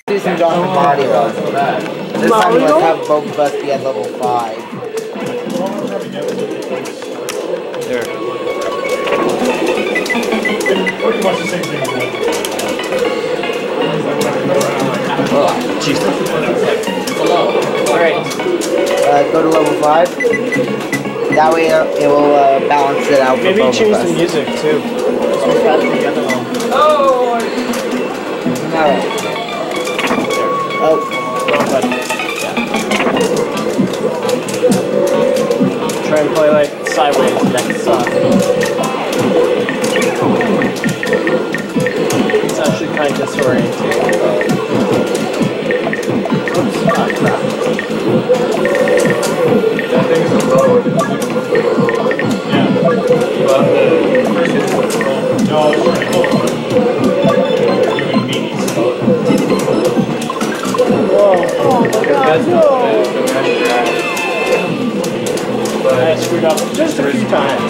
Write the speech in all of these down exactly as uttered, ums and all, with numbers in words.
do some Doctor Mario. This time let's have both of us be at level five. There. Pretty much the same thing. Oh, jeez. Alright. Uh, go to level five. That way uh, it will uh, balance it out for Maybe both change of us. the music too. So we're faster the other one. Oh! Alright. Oh. Wrong button. Try and play like sideways next song. It's actually kind of disorienting. Oops, ah, crap. That thing is low. Yeah. But the first hit was low. No, I was trying to hold. Doing meanies. Whoa. Oh my god, no! I screwed up just a few times.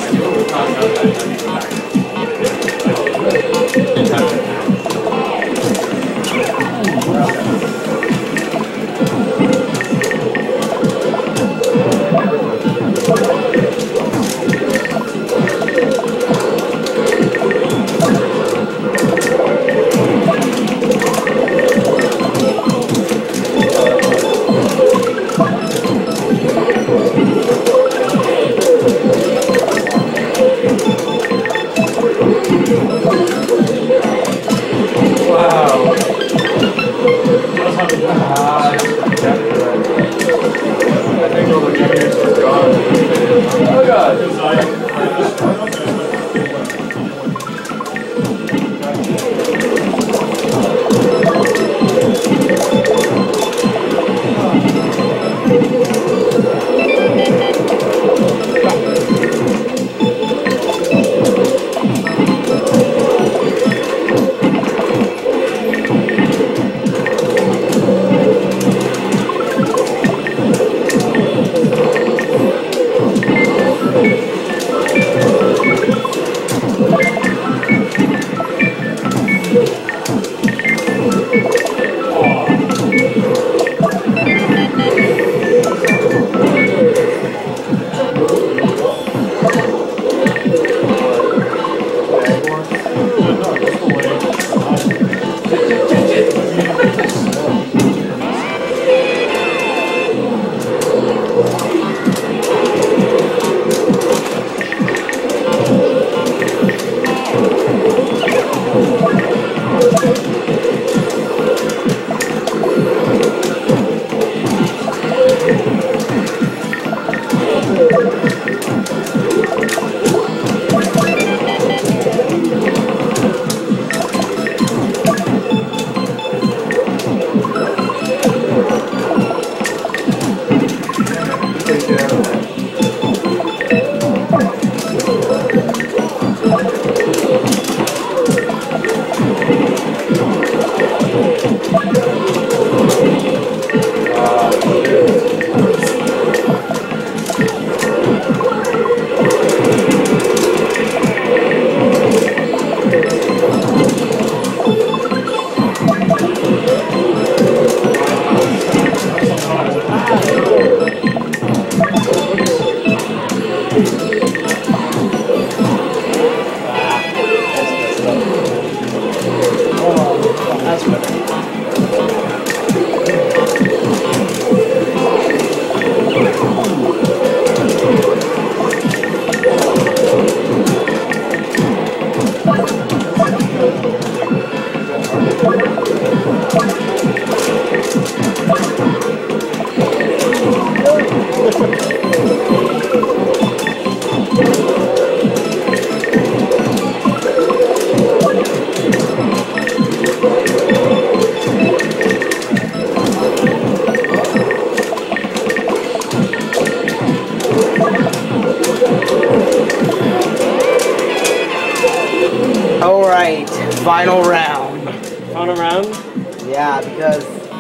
Alright, final round. Final round? Yeah, because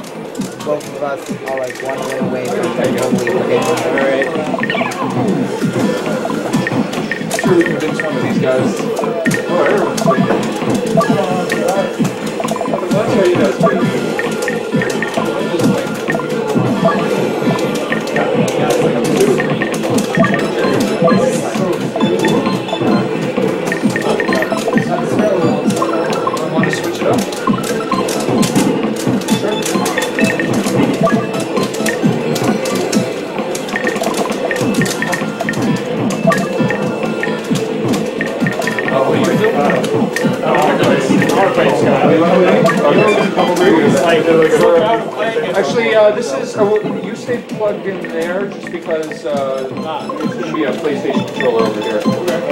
both of us are like one win away from totally predicting. Alright. I'm sure we convinced one of these guys. Oh, everyone's sleeping. That's how you guys play. Right, Scott. Okay. Actually, uh, this is, uh, you stay plugged in there just because uh, there's going to be a PlayStation controller over here.